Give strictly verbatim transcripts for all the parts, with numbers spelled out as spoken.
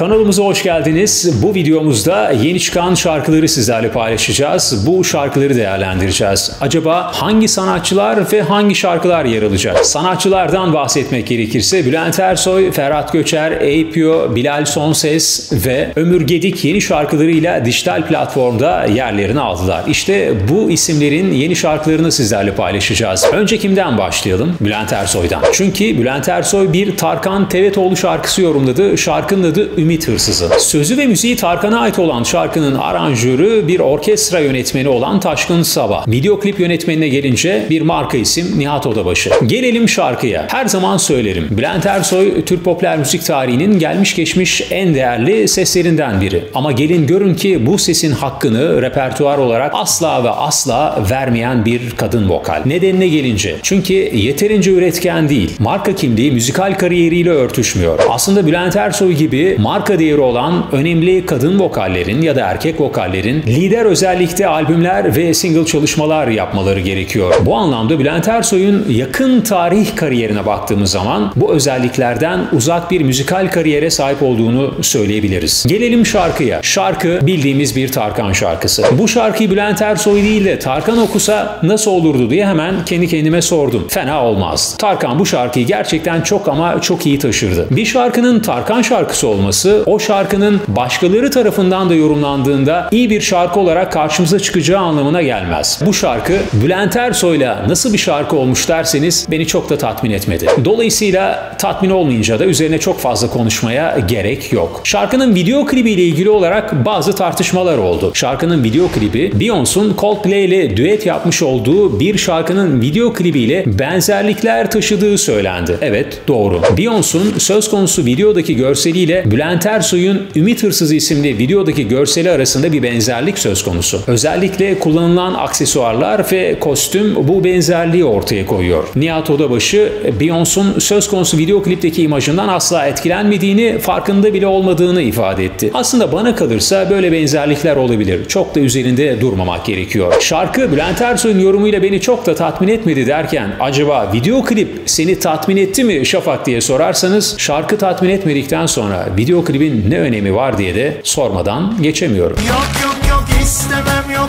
Kanalımıza hoş geldiniz. Bu videomuzda yeni çıkan şarkıları sizlerle paylaşacağız. Bu şarkıları değerlendireceğiz. Acaba hangi sanatçılar ve hangi şarkılar yer alacak? Sanatçılardan bahsetmek gerekirse Bülent Ersoy, Ferhat Göçer, Eyüpyo, Bilal Sonses ve Ömür Gedik yeni şarkılarıyla dijital platformda yerlerini aldılar. İşte bu isimlerin yeni şarkılarını sizlerle paylaşacağız. Önce kimden başlayalım? Bülent Ersoy'dan. Çünkü Bülent Ersoy bir Tarkan Tevetoğlu şarkısı yorumladı. Şarkının adı Ümit Hırsızı. Sözü ve müziği Tarkan'a ait olan şarkının aranjörü bir orkestra yönetmeni olan Taşkın Sabah. Video klip yönetmenine gelince bir marka isim Nihat Odabaşı. Gelelim şarkıya. Her zaman söylerim. Bülent Ersoy Türk popüler müzik tarihinin gelmiş geçmiş en değerli seslerinden biri. Ama gelin görün ki bu sesin hakkını repertuar olarak asla ve asla vermeyen bir kadın vokal. Nedenine gelince. Çünkü yeterince üretken değil. Marka kimliği müzikal kariyeriyle örtüşmüyor. Aslında Bülent Ersoy gibi marka değeri olan önemli kadın vokallerin ya da erkek vokallerin lider özellikle albümler ve single çalışmalar yapmaları gerekiyor. Bu anlamda Bülent Ersoy'un yakın tarih kariyerine baktığımız zaman bu özelliklerden uzak bir müzikal kariyere sahip olduğunu söyleyebiliriz. Gelelim şarkıya. Şarkı bildiğimiz bir Tarkan şarkısı. Bu şarkıyı Bülent Ersoy değil de Tarkan okusa nasıl olurdu diye hemen kendi kendime sordum. Fena olmazdı. Tarkan bu şarkıyı gerçekten çok ama çok iyi taşırdı. Bir şarkının Tarkan şarkısı olması o şarkının başkaları tarafından da yorumlandığında iyi bir şarkı olarak karşımıza çıkacağı anlamına gelmez. Bu şarkı Bülent Ersoy'la nasıl bir şarkı olmuş derseniz beni çok da tatmin etmedi. Dolayısıyla tatmin olmayınca da üzerine çok fazla konuşmaya gerek yok. Şarkının video klibi ile ilgili olarak bazı tartışmalar oldu. Şarkının video klibi Beyoncé'un Coldplay ile düet yapmış olduğu bir şarkının video klibiyle benzerlikler taşıdığı söylendi. Evet, doğru. Beyoncé'un söz konusu videodaki görseliyle Bülent Ersoy'un Ümit Hırsızı isimli videodaki görseli arasında bir benzerlik söz konusu. Özellikle kullanılan aksesuarlar ve kostüm bu benzerliği ortaya koyuyor. Nihat Odabaşı, Beyoncé'un söz konusu video klipteki imajından asla etkilenmediğini, farkında bile olmadığını ifade etti. Aslında bana kalırsa böyle benzerlikler olabilir. Çok da üzerinde durmamak gerekiyor. Şarkı Bülent Ersoy'un yorumuyla beni çok da tatmin etmedi derken acaba video klip seni tatmin etti mi Şafak diye sorarsanız şarkı tatmin etmedikten sonra video klibin ne önemi var diye de sormadan geçemiyorum. Yok yok yok istemem yok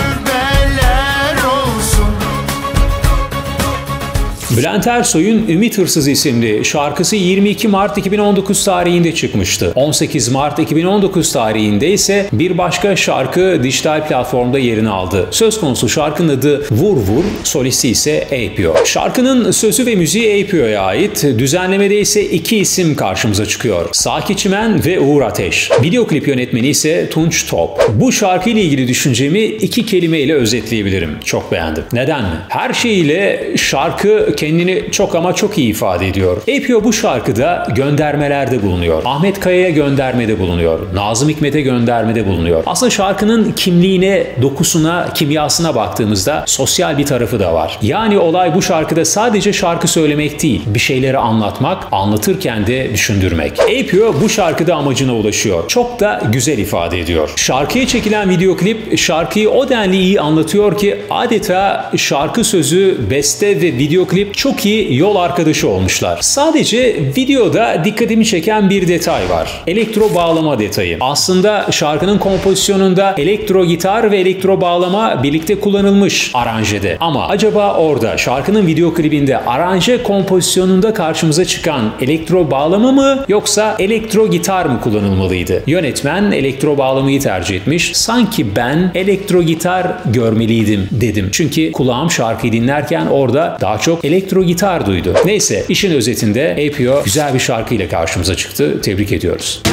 tövbeler olsun. Bülent Ersoy'un Ümit Hırsızı isimli şarkısı yirmi iki Mart iki bin on dokuz tarihinde çıkmıştı. on sekiz Mart iki bin on dokuz tarihinde ise bir başka şarkı dijital platformda yerini aldı. Söz konusu şarkının adı Vur Vur, solisti ise Eyüpyo. Şarkının sözü ve müziği Eyüpyo'ya ait. Düzenlemede ise iki isim karşımıza çıkıyor. Saki Çimen ve Uğur Ateş. Video klip yönetmeni ise Tunç Top. Bu şarkıyla ilgili düşüncemi iki kelimeyle özetleyebilirim. Çok beğendim. Neden mi? Her şeyiyle şarkı kendini çok ama çok iyi ifade ediyor. Eyüpyo bu şarkıda göndermelerde bulunuyor. Ahmet Kaya'ya göndermede bulunuyor. Nazım Hikmet'e göndermede bulunuyor. Aslında şarkının kimliğine, dokusuna, kimyasına baktığımızda sosyal bir tarafı da var. Yani olay bu şarkıda sadece şarkı söylemek değil, bir şeyleri anlatmak, anlatırken de düşündürmek. Eyüpyo bu şarkıda amacına ulaşıyor. Çok da güzel ifade ediyor. Şarkıya çekilen video klip şarkıyı o denli iyi anlatıyor ki adeta şarkı sözü, beste ve video klip çok iyi yol arkadaşı olmuşlar. Sadece videoda dikkatimi çeken bir detay var. Elektro bağlama detayı. Aslında şarkının kompozisyonunda elektro gitar ve elektro bağlama birlikte kullanılmış aranjede. Ama acaba orada şarkının video klibinde aranje kompozisyonunda karşımıza çıkan elektro bağlama mı yoksa elektro gitar mı kullanılmalıydı? Yönetmen elektro bağlamayı tercih etmiş. Sanki ben elektro gitar görmeliydim dedim. Çünkü kulağım şarkıyı dinlerken orada daha çok elektro gitar duydu. Neyse, işin özetinde Eyüpyo güzel bir şarkıyla karşımıza çıktı. Tebrik ediyoruz.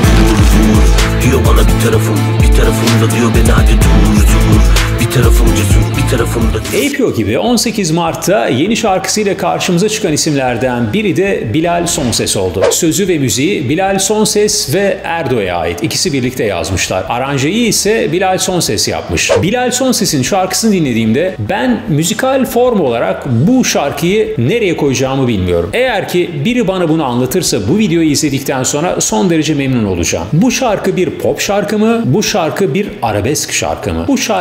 Diyor bana bir tarafım, bir tarafımda diyor beni hadi dur dur. Bir tarafım cesur, bir tarafımda... Eyüpyo gibi on sekiz Mart'ta yeni şarkısıyla karşımıza çıkan isimlerden biri de Bilal Sonses oldu. Sözü ve müziği Bilal Sonses ve Erdo'ya ait. İkisi birlikte yazmışlar. Aranjeyi ise Bilal Sonses yapmış. Bilal Sonses'in şarkısını dinlediğimde ben müzikal form olarak bu şarkıyı nereye koyacağımı bilmiyorum. Eğer ki biri bana bunu anlatırsa bu videoyu izledikten sonra son derece memnun olacağım. Bu şarkı bir pop şarkı mı? Bu şarkı bir arabesk şarkı mı? Bu şarkının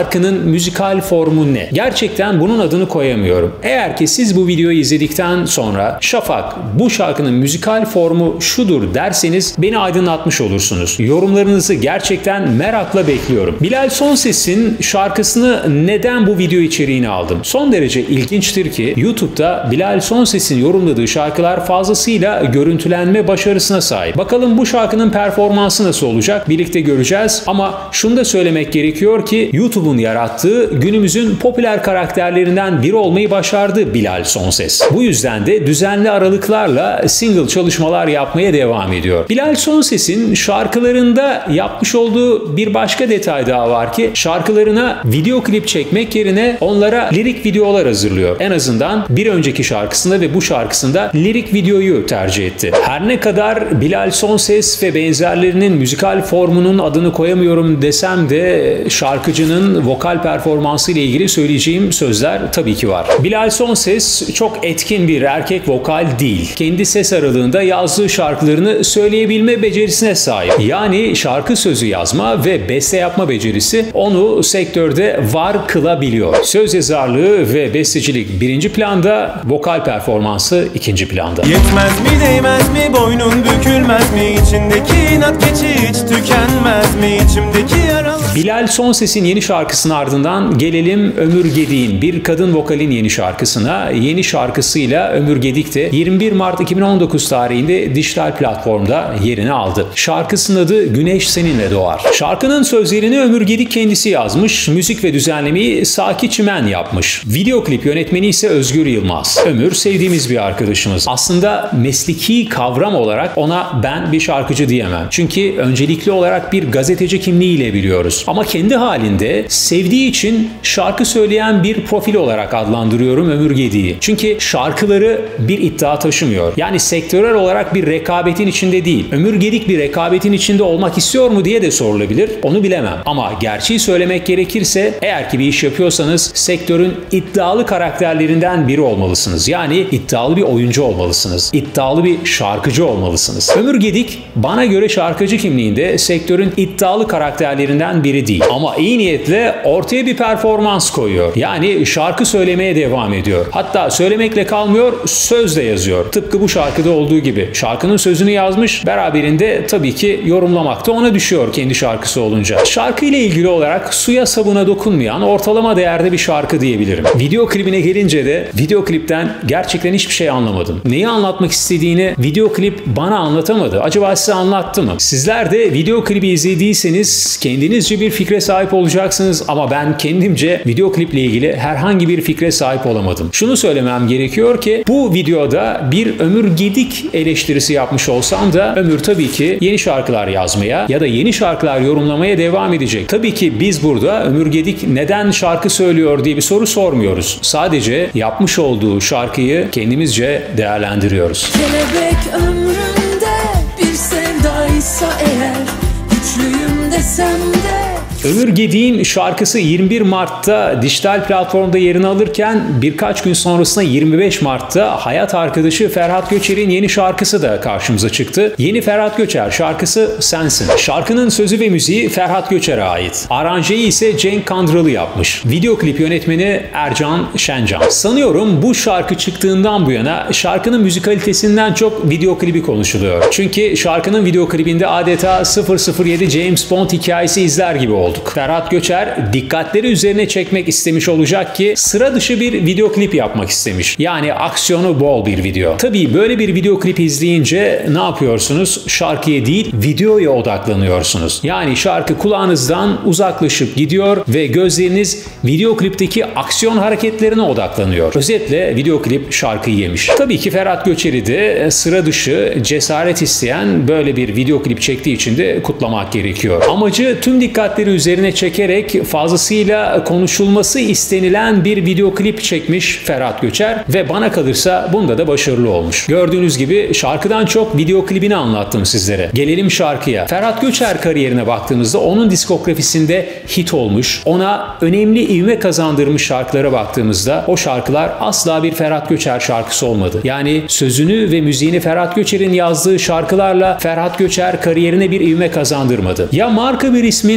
müzikal formu ne? Gerçekten bunun adını koyamıyorum. Eğer ki siz bu videoyu izledikten sonra Şafak, bu şarkının müzikal formu şudur derseniz beni aydınlatmış olursunuz. Yorumlarınızı gerçekten merakla bekliyorum. Bilal Sonses'in şarkısını neden bu video içeriğine aldım? Son derece ilginçtir ki YouTube'da Bilal Sonses'in yorumladığı şarkılar fazlasıyla görüntülenme başarısına sahip. Bakalım bu şarkının performansı nasıl olacak? Birlikte göreceğiz ama şunu da söylemek gerekiyor ki YouTube'un yarattığı günümüzün popüler karakterlerinden biri olmayı başardı Bilal Sonses. Bu yüzden de düzenli aralıklarla single çalışmalar yapmaya devam ediyor. Bilal Sonses'in şarkılarında yapmış olduğu bir başka detay daha var ki şarkılarına video klip çekmek yerine onlara lirik videolar hazırlıyor. En azından bir önceki şarkısında ve bu şarkısında lirik videoyu tercih etti. Her ne kadar Bilal Sonses ve benzerlerinin müzikal formunun adını koyamıyorum desem de şarkıcının vokal performansı ile ilgili söyleyeceğim sözler tabii ki var. Bilal Sonses çok etkin bir erkek vokal değil. Kendi ses aralığında yazdığı şarkılarını söyleyebilme becerisine sahip. Yani şarkı sözü yazma ve beste yapma becerisi onu sektörde var kılabiliyor. Söz yazarlığı ve bestecilik birinci planda, vokal performansı ikinci planda. Yetmez mi, değmez mi, boynun bükülmez mi, içindeki inat keçi hiç tükenmez mi, içimdeki yaralar. Bilal Sonses'in yeni şarkısının ardından gelelim Ömür Gedik'in, bir kadın vokalin yeni şarkısına. Yeni şarkısıyla Ömür Gedik de yirmi bir Mart iki bin on dokuz tarihinde dijital platformda yerini aldı. Şarkısının adı Güneş Seninle Doğar. Şarkının sözlerini Ömür Gedik kendisi yazmış, müzik ve düzenlemeyi Saki Çimen yapmış. Video klip yönetmeni ise Özgür Yılmaz. Ömür sevdiğimiz bir arkadaşımız. Aslında mesleki kavram olarak ona ben bir şarkıcı diyemem. Çünkü öncelikli olarak bir gazeteci kimliğiyle biliyoruz. Ama kendi halinde sevdiği için şarkı söyleyen bir profil olarak adlandırıyorum Ömür Gedik'i. Çünkü şarkıları bir iddia taşımıyor. Yani sektörel olarak bir rekabetin içinde değil. Ömür Gedik bir rekabetin içinde olmak istiyor mu diye de sorulabilir. Onu bilemem. Ama gerçeği söylemek gerekirse eğer ki bir iş yapıyorsanız sektörün iddialı karakterlerinden biri olmalısınız. Yani iddialı bir oyuncu olmalısınız. İddialı bir şarkıcı olmalısınız. Ömür Gedik bana göre şarkıcı kimliğinde sektörün iddialı karakterlerinden biri değil. Ama iyi niyetle ortaya bir performans koyuyor. Yani şarkı söylemeye devam ediyor. Hatta söylemekle kalmıyor, söz de yazıyor. Tıpkı bu şarkıda olduğu gibi. Şarkının sözünü yazmış, beraberinde tabii ki yorumlamak da ona düşüyor kendi şarkısı olunca. Şarkı ile ilgili olarak suya sabuna dokunmayan ortalama değerde bir şarkı diyebilirim. Video klibine gelince de video klipten gerçekten hiçbir şey anlamadım. Neyi anlatmak istediğini video klip bana anlatamadı. Acaba size anlattı mı? Sizler de video klibi izlediyseniz kendinizce bir fikre sahip olacaksınız ama ben kendimce video kliple ilgili herhangi bir fikre sahip olamadım. Şunu söylemem gerekiyor ki bu videoda bir Ömür Gedik eleştirisi yapmış olsam da Ömür tabii ki yeni şarkılar yazmaya ya da yeni şarkılar yorumlamaya devam edecek. Tabii ki biz burada Ömür Gedik neden şarkı söylüyor diye bir soru sormuyoruz. Sadece yapmış olduğu şarkıyı kendimizce değerlendiriyoruz. Kelebek ömrümde bir sevdaysa eğer, güçlüyüm desem de. Ömür Gedik'in şarkısı yirmi bir Mart'ta dijital platformda yerini alırken birkaç gün sonrasında yirmi beş Mart'ta hayat arkadaşı Ferhat Göçer'in yeni şarkısı da karşımıza çıktı. Yeni Ferhat Göçer şarkısı Sensin. Şarkının sözü ve müziği Ferhat Göçer'e ait. Aranjeyi ise Cenk Kandıralı yapmış. Video klip yönetmeni Ercan Şencan. Sanıyorum bu şarkı çıktığından bu yana şarkının müzikalitesinden çok video klibi konuşuluyor. Çünkü şarkının video klibinde adeta sıfır sıfır yedi James Bond hikayesi izler gibi oldu. Ferhat Göçer dikkatleri üzerine çekmek istemiş olacak ki sıra dışı bir video klip yapmak istemiş. Yani aksiyonu bol bir video. Tabii böyle bir video klip izleyince ne yapıyorsunuz? Şarkıya değil videoya odaklanıyorsunuz. Yani şarkı kulağınızdan uzaklaşıp gidiyor ve gözleriniz video klipteki aksiyon hareketlerine odaklanıyor. Özetle video klip şarkıyı yemiş. Tabii ki Ferhat Göçer'i de sıra dışı cesaret isteyen böyle bir video klip çektiği için de kutlamak gerekiyor. Amacı tüm dikkatleri üzerine çekerek fazlasıyla konuşulması istenilen bir video klip çekmiş Ferhat Göçer ve bana kalırsa bunda da başarılı olmuş. Gördüğünüz gibi şarkıdan çok video klibini anlattım sizlere. Gelelim şarkıya. Ferhat Göçer kariyerine baktığımızda onun diskografisinde hit olmuş, ona önemli ivme kazandırmış şarkılara baktığımızda o şarkılar asla bir Ferhat Göçer şarkısı olmadı. Yani sözünü ve müziğini Ferhat Göçer'in yazdığı şarkılarla Ferhat Göçer kariyerine bir ivme kazandırmadı. Ya marka bir ismin şarkı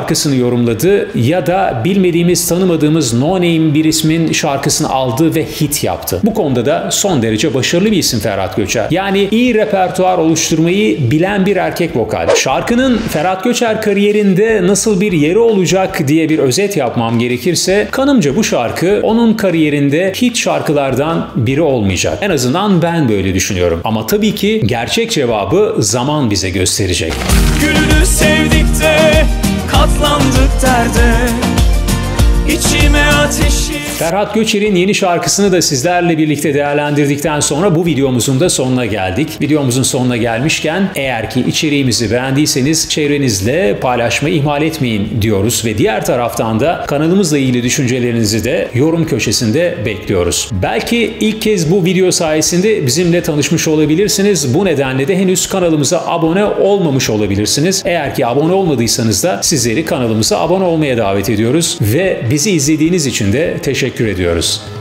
şarkısını yorumladı ya da bilmediğimiz, tanımadığımız no name bir ismin şarkısını aldı ve hit yaptı. Bu konuda da son derece başarılı bir isim Ferhat Göçer. Yani iyi repertuar oluşturmayı bilen bir erkek vokal. Şarkının Ferhat Göçer kariyerinde nasıl bir yeri olacak diye bir özet yapmam gerekirse, kanımca bu şarkı onun kariyerinde hit şarkılardan biri olmayacak. En azından ben böyle düşünüyorum. Ama tabii ki gerçek cevabı zaman bize gösterecek. Gülünü sevdik de katlandık derde, İçime ateşi. Ferhat Göçer'in yeni şarkısını da sizlerle birlikte değerlendirdikten sonra bu videomuzun da sonuna geldik. Videomuzun sonuna gelmişken eğer ki içeriğimizi beğendiyseniz çevrenizle paylaşmayı ihmal etmeyin diyoruz ve diğer taraftan da kanalımızla ilgili düşüncelerinizi de yorum köşesinde bekliyoruz. Belki ilk kez bu video sayesinde bizimle tanışmış olabilirsiniz. Bu nedenle de henüz kanalımıza abone olmamış olabilirsiniz. Eğer ki abone olmadıysanız da sizleri kanalımıza abone olmaya davet ediyoruz ve bizi izlediğiniz için de teşekkür ediyoruz.